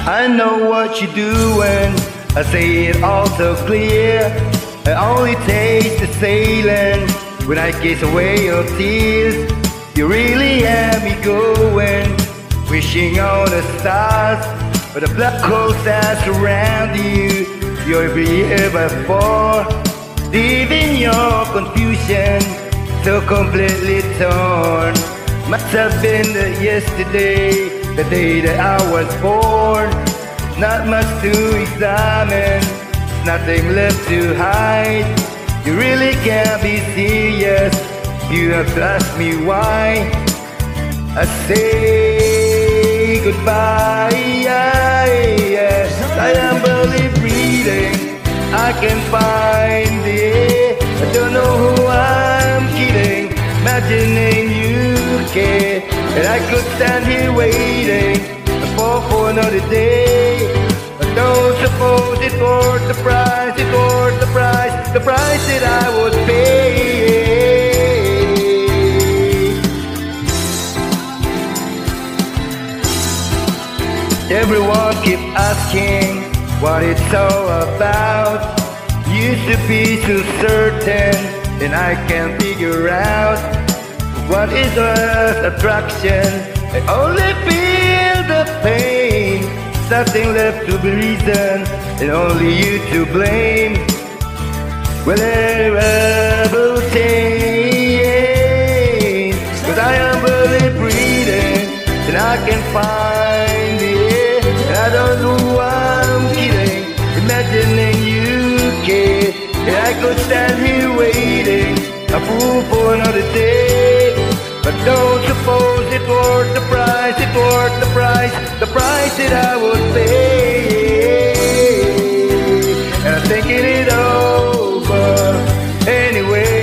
I know what you're doing, I see it all so clear. I only taste the sailing when I kiss away your tears. You really have me going, wishing on the stars, but the black holes that surround you, you'll be here before. Deep in your confusion, so completely torn. Must have been the yesterday, the day that I was born. Not much to examine, nothing left to hide. You really can't be serious, you have to ask me why. I say goodbye, yes, I am barely breathing, I can find the air. I don't know who I'm kidding, imagining you care. And I could stand here waiting for another day. But don't suppose it worth the price, it worth the price that I would pay. Everyone keep asking what it's all about. Used to be so certain, and I can't figure out what is Earth's attraction. I only feel the pain, nothing left to be reason, and only you to blame. Well, I will change, 'cause I am barely breathing, and I can find the air. And I don't know why I'm kidding, imagining you care. And I could stand here waiting, a fool for another day. But don't suppose it worth the price, it worth the price that I would pay. And I'm thinking it over anyway,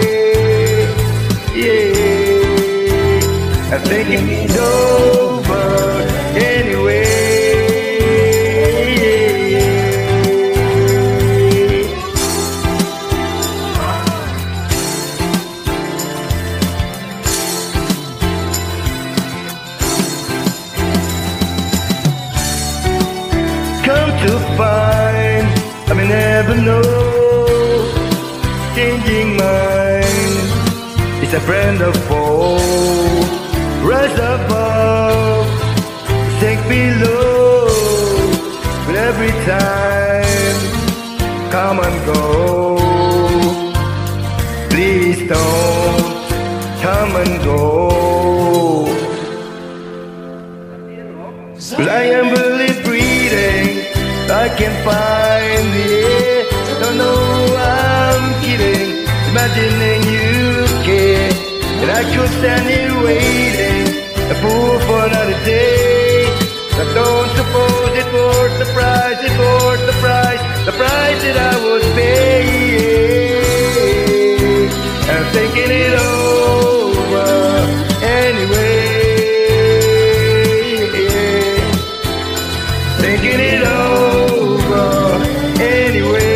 yeah. I'm thinking it over anyway. Come to find, I may never know, changing mind is a friend of foe. Rise above, sink below, but every time, come and go. Please don't come and go, 'cause I am really breathing, I can find the air. Don't know I'm kidding, imagining you care. And I could stand here waiting, a fool for another day. But don't suppose it worth the price, it worth the price that I would pay. I'm thinking it over anyway, thinking it over anyway.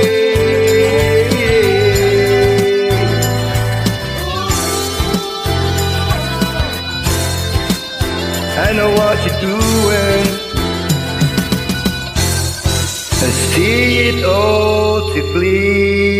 I know what you're doing, I see it all too clear.